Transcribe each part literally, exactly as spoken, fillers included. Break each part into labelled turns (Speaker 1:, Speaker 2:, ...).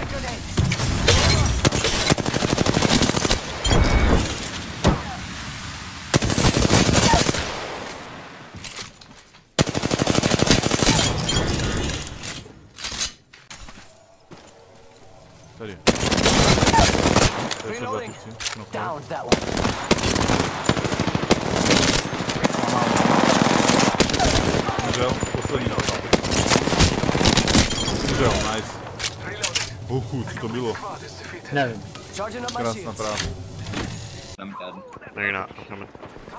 Speaker 1: Tady.
Speaker 2: Reloading. Down that one.
Speaker 1: Umřel, poslední naopak. Umřel, nice. Uhu, co to bylo?
Speaker 3: Nevím.
Speaker 1: Krásná práce.
Speaker 4: I'm dead.
Speaker 5: No, you're not. I'm coming.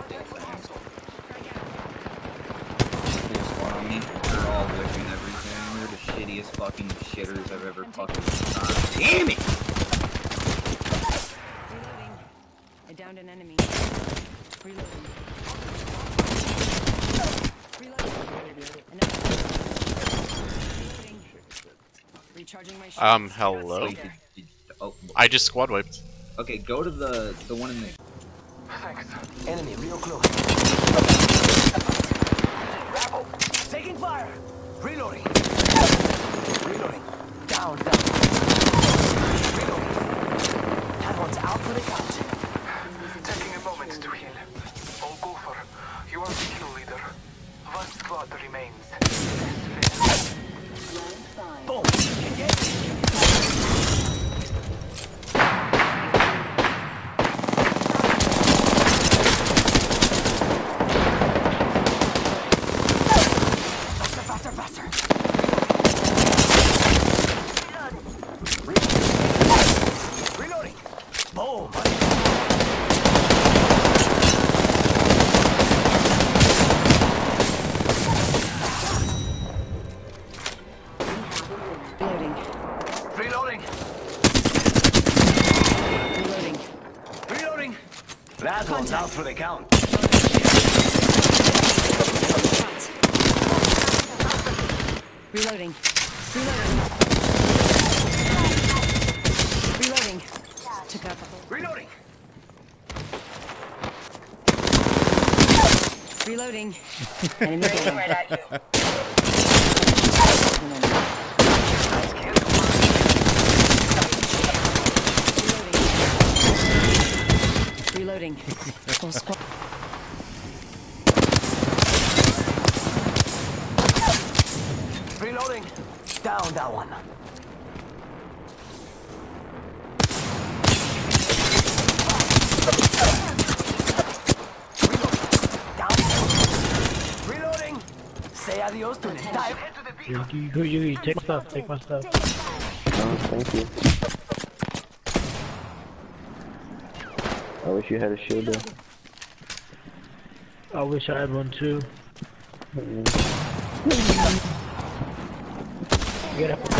Speaker 4: Spawn on me. They're all wicking everything. They're the shittiest fucking shitters I've ever fucking seen. Damn it!
Speaker 6: Reloading. I downed an enemy. Reloading. Reloading. Recharging my shield.
Speaker 5: Um, hello?
Speaker 4: Wait, did, did, oh,
Speaker 5: I just squad wiped.
Speaker 4: okay, go to the the one in the.
Speaker 2: Thanks. Enemy real close. Grapple. Taking fire. Reloading. Reloading. Down, down. Reloading. That one's out for the count.
Speaker 7: Taking a moment to heal. Oh, Gopher, you are the kill leader. One squad remains.
Speaker 2: Boom. Faster, faster, faster. Reloading. Boom.
Speaker 6: Reloading.
Speaker 2: Reloading.
Speaker 6: Reloading.
Speaker 2: Reloading. That one's out for the count.
Speaker 6: Reloading. Reloading. Reloading. Took out the whole.
Speaker 2: Reloading.
Speaker 6: Reloading. Enemy getting right at you. Reloading. Full squad.
Speaker 2: Reloading. Down that one. Reloading. Reloading. Say adios to the entire.
Speaker 3: You, you, you, you take my stuff, take my stuff.
Speaker 8: Oh, thank you. I wish you had a shield though.
Speaker 3: I wish I had one too.
Speaker 8: Mm.
Speaker 3: Get up,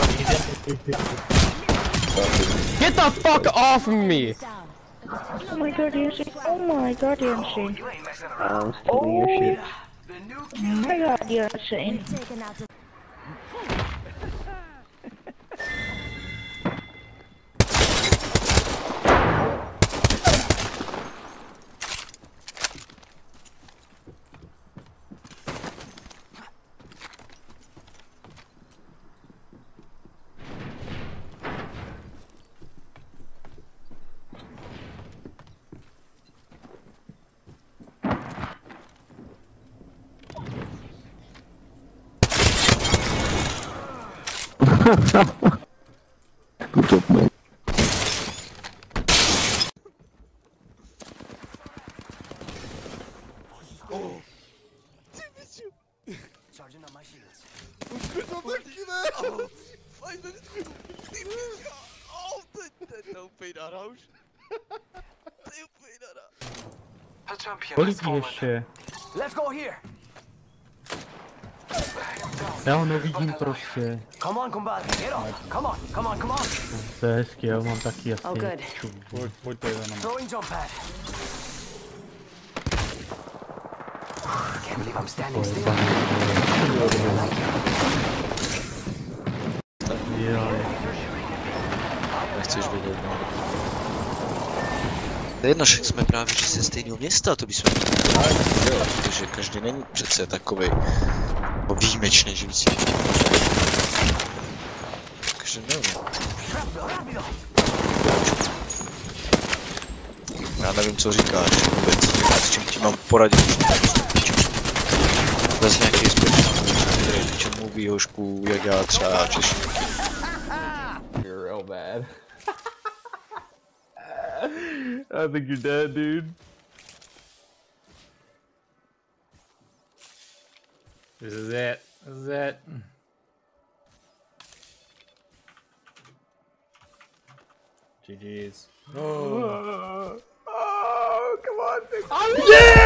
Speaker 9: Get the fuck off of me!
Speaker 10: Oh my god, Yancy. Oh my god, Yancy.
Speaker 8: I'm stealing your shit.
Speaker 10: Oh my god, Yancy.
Speaker 8: Good job, man.
Speaker 2: Oh. Charging on my shields.
Speaker 7: A champion
Speaker 3: Kolik
Speaker 7: has fallen.
Speaker 3: ještě?
Speaker 2: Let's go here.
Speaker 3: Já ho nevidím prostě.
Speaker 2: Come on, compadre. Get off. Come on, come on, come on.
Speaker 3: To je hezky, já ho mám taky asi.
Speaker 6: Oh, good.
Speaker 1: Pojď, pojď tady za námi.
Speaker 2: Throwing jump pad. Can't believe I'm standing still.
Speaker 3: Jo.
Speaker 11: Nechceš vědět, no. To je jedno, že jsme právě že ze stejného města, to bychom měli dělat, protože každý není přece takovej výjimečný žijící. Takže nevím. Já nevím, co říkáš vůbec. S čím ti mám poradit? Bez nějaký speciální, čem mluví hošku, jak já třeba čeští.
Speaker 9: You're real bad. I think you're dead, dude.
Speaker 1: This is it. This is it. G G's. Oh.
Speaker 9: Oh, come on, big. Oh, yeah!